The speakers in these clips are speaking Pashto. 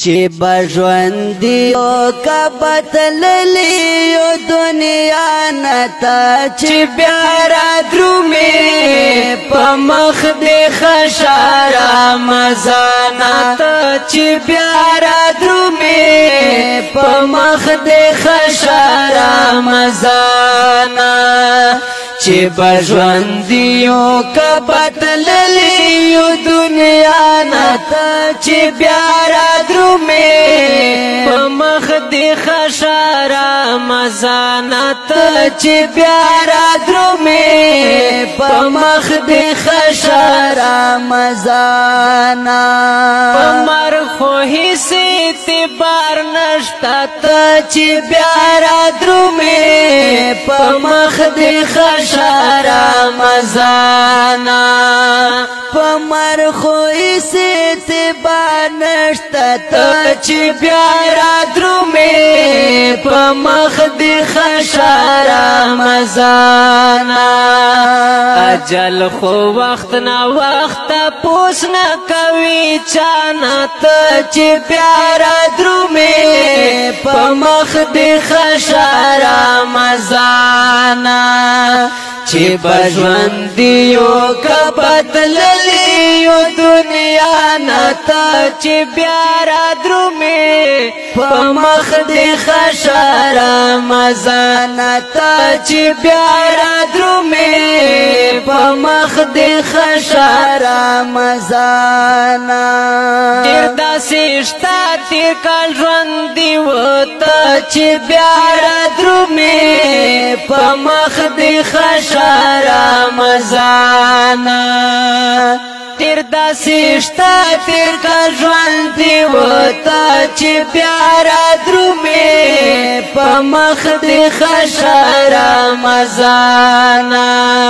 چی بجوندیو کا بتللیو دنیا نتا چی بیارا درومی پا مخ دی خشارا مزانتا چی بیارا درومی پا مخ دی خشارا مزانا چی بجوندیو کا بتللیو دنیا نتا چی بیارا درومی پا مخ دی خشارا مزانت چی بیارا درومی پا مخ دی خشارا مزانا پا مرخو حسی تبار نشتا تا چی بیارا درومی پا مخ دی خشارا مزانا پا مرخو حسی تبار نشتا تا چی بیارا درومی پا مخ دی خشارا مزانا اجل خو وقت نا وقت پوس نا کوي چانا تا چی بیارا درومی پا مخ دی خشارا مزانا چی بجوندیو کا بدللیو دنیا نتا چی بیارا درومی پا مخ دی خشارا مزانا تا چی بیارا درومی پا مخ دی خشارا مزانا دیر داسیشتا تیر کال ژوندیو تا چی بیارا درومی پا مخ دی خشارا مزانا تیر داسیشتا تیر کال ژوندیو تا چی بیارا درومی پا مخ دی خشارا مزانا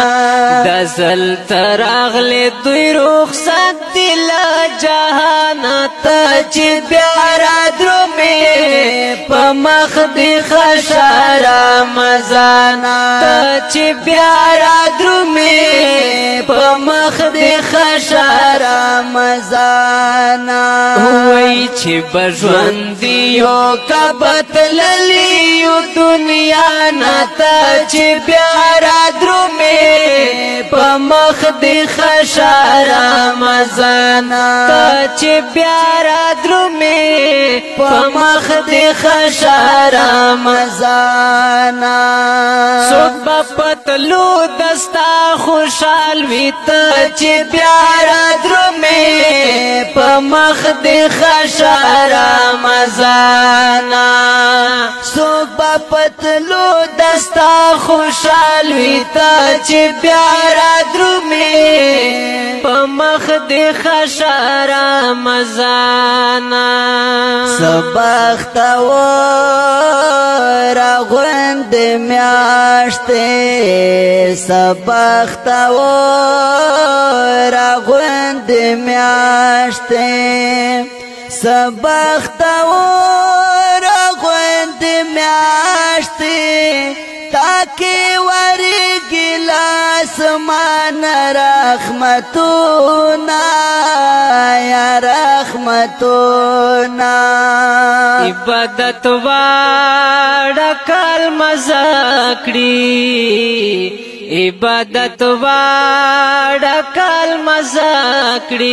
دزل تراغلی دوی رخصت دل جهانا تا چی بیارا درومی پا مخ دی خشارا مزانا تا چی بیارا درومی پا مخ دی خشارا مزانا وی چی بجوندیو کا بتللیو دنیا نتا چی بیارا درومی پا مخ دی خشارا مزانا تا چی بیارا درومی پا مخ دی خشارا مزانا سوک با پتلو دستا خوشحال وی تا چی بیارا درومی پا مخ دی خشارا مزانا سوک با پتلو دستا خوشحال وی تا چی بیارا درومی پا مخ دی خشارا مزانا سبخت و راغوند میاشتے سبخت و راغوند میاشتے سبخت و راغوند میاشتے تاکہ وری گلاس مان رحمتونا یا رحمتونا عبادت واڑا کال مزاکڑی عبادت واڑا کال مزاکڑی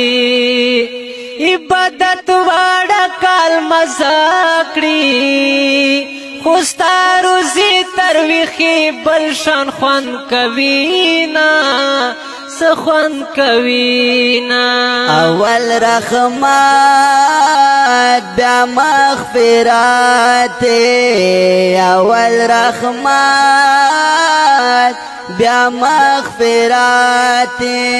عبادت واڑا کال مزاکڑی خوستا روزی ترویخی بلشان خوان کوینا سخوان کوینا اول رحمت بیا مغفرات اول رحمت بیا مغفرات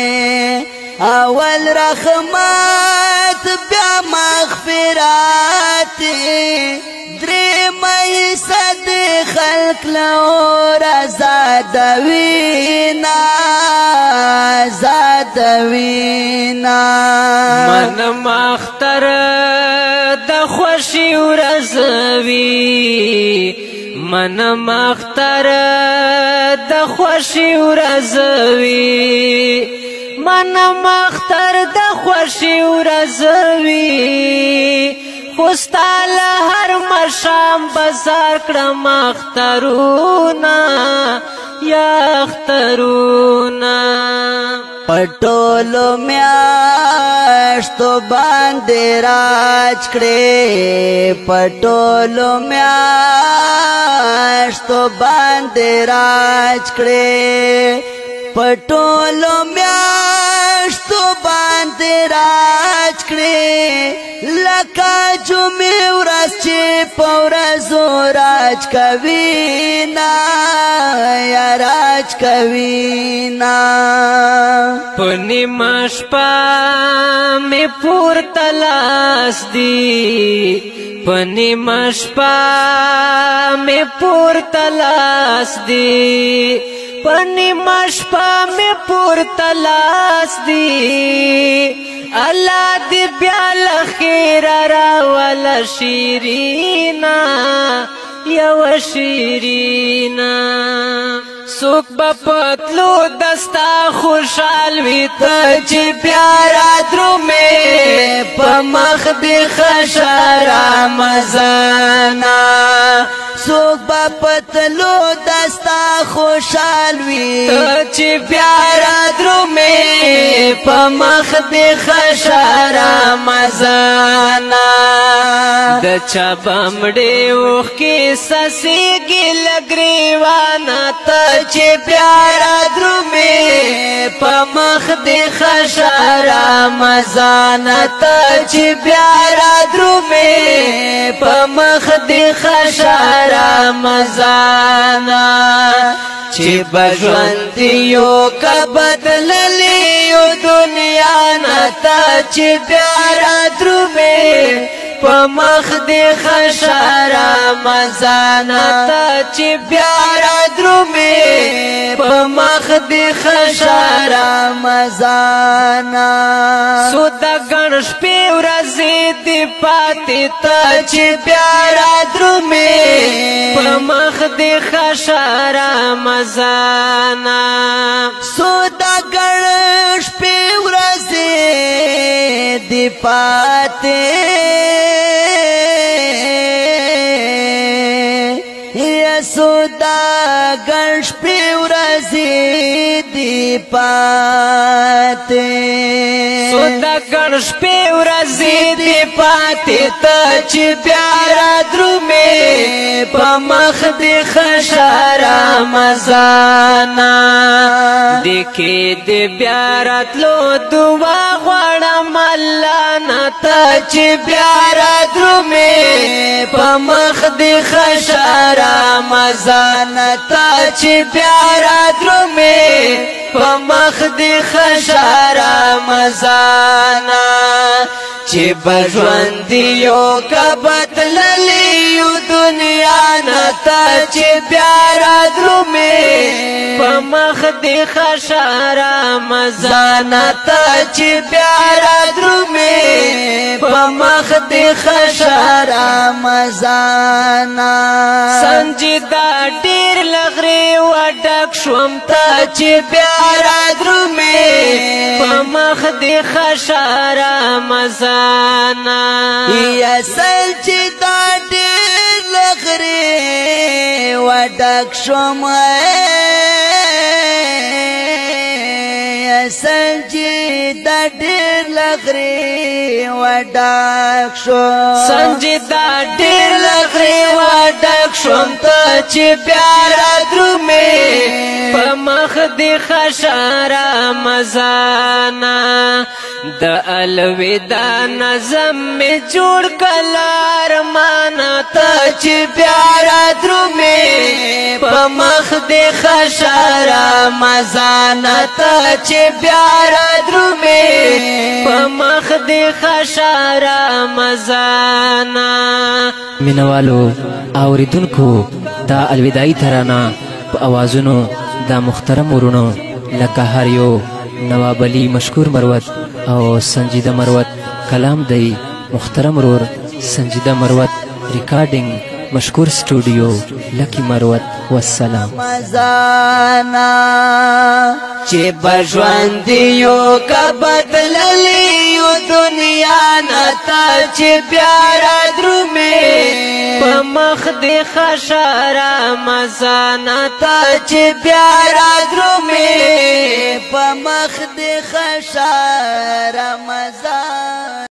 اول رحمت بیا مغفرات دری مئی صد خلق لور زادوینا زادوینا من مختر د خوشی ورزوی من مختر د خوشی ورزوی من مختر د خوشی ورزوی خستال هر مشام بازار کړم اخترونا یا اخترونا پټولو میاشتو باندې راج کړې پټولو میاشتو باندې راج کړې پټولو میاشتو باندې راج کړې لکه جمعې ورځ چې په ورځو راج کوي نا یا راج کوي نا په نیمه شپه مې پورته لاس دی په نیمه شپه مې پورته لاس دی په نیمه شپه مې پورته لاس دی الله دې بیا له خیره راوله شیرینا یوه شیرینا څوک به پتلو دستا خوشحال وي ته چې بیا رادرومې په مخ دې ښه رمضانه څوک به پتلو دستا خوشحال وي ته چې بیا رادرومې په مخ دې ښه رمضانه د چا بمړې اوښکې څڅېږي له ګرېوانه ته چې بیا رادرومې په مخ دې ښه رمضانه ته چې بیا رادرومې په مخ دې ښه رمضانه چې به ژوند یو که بدللی یو دنیا نه ته چې بیا رادرومې په مخ دې ښه رمضانه ته چې بیا رادرومې په مخ دې ښه رمضانه څو د ګڼ شپې ورځې دې پاتې ته چې بیا رادرومې په مخ دې ښه رمضانه څو د ګڼ شپې ورځې دې پاتې سودا ګڼ شپې ورځې دې پاتې سودا ګڼ شپې ورځې دې پاتې ته چې بیا رادرومې په مخ دې ښه رمضانه دې کې دې بیا راتلو دعا غواړم الله نه ته چې بیا رادرومې په مخ دې ښه رمضانه ته چې بیا رادرومې په مخ دې ښه رمضانه چې به ژوند یو که بدللی یو دنیا نه ته چې بیا رادرومې په مخ دې ښه رمضانه ته چې بیا رادرومې په مخ دې ښه رمضانه سنجیده ډېر له غرې وډک شوم ته چې بیا رادرومې په مخ دې ښه رمضانه یا سنجیده ډېر له غرې وډک شوم سنجیده ډېر له غرې وډک شوم سنجیده ډېر له غرې وډک شوم ته چې بیا رادرومې په مخ دې ښه رمضانه د الوداع نظم مې جوړ کړه ارمانه ته چې بیا رادرومې په مخ دې ښه رمضانه ته چې بیا رادرومې په مخ دې ښه رمضانه مینوالو اوریدونکو دا الوداعي ترانه په اوازونو دا محترم ورونو لکه هر یو نواب علي مشکور مروت او سنجیده مروت کلام دی محترم ورور سنجیده مروت ریکارڈنگ مشکور اسٹوڈیو لکی مروت والسلام چې بژوندیو کا بدللیو دنیا نتا چې پیارا درومې په مخ دې خشارا مزانه تا چې پیارا درومې په مخ دې خشار رمضان